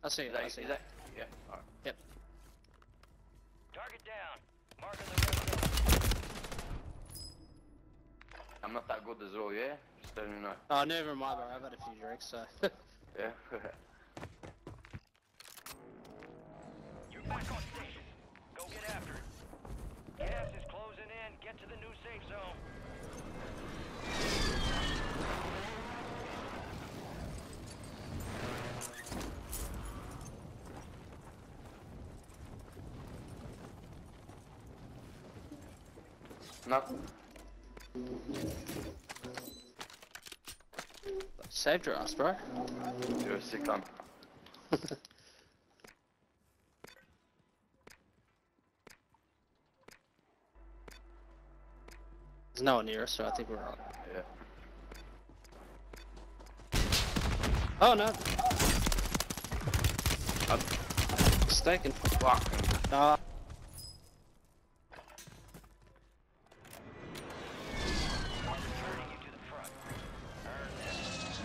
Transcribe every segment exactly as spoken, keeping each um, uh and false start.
I see it. Is that, I see is it. that? Yeah. All right. Yep. Target down. Marking the red zone. I'm not that good as well, yeah? Just letting you know. Oh, never mind, bro. I've had a few drinks, so. Yeah. You're back on station. Go get after it. Gas is closing in. Get to the new safe zone. No. Saved your ass, bro. You're a sick one. There's no one near us, so I think we're on. Yeah. Oh no! I'm mistaken. Fucking. No. Returning you to the front. Earn this.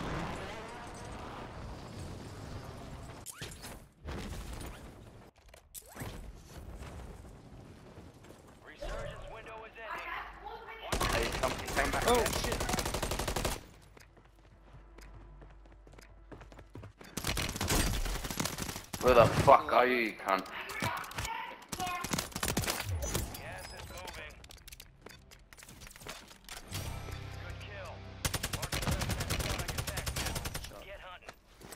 Resurgence window is ending. Hey, something came back. Oh there. shit! Where the fuck are you, you cunt? Gas is moving. Good kill. Marking the rest of that squad I can Get hunting.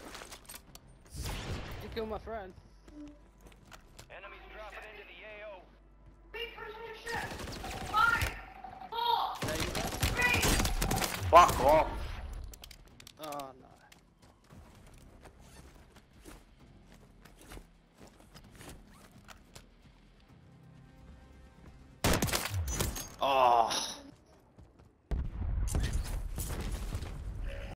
You killed my friend. Enemies dropping into the A O. There you go. Fuck off. Oh no. Oh.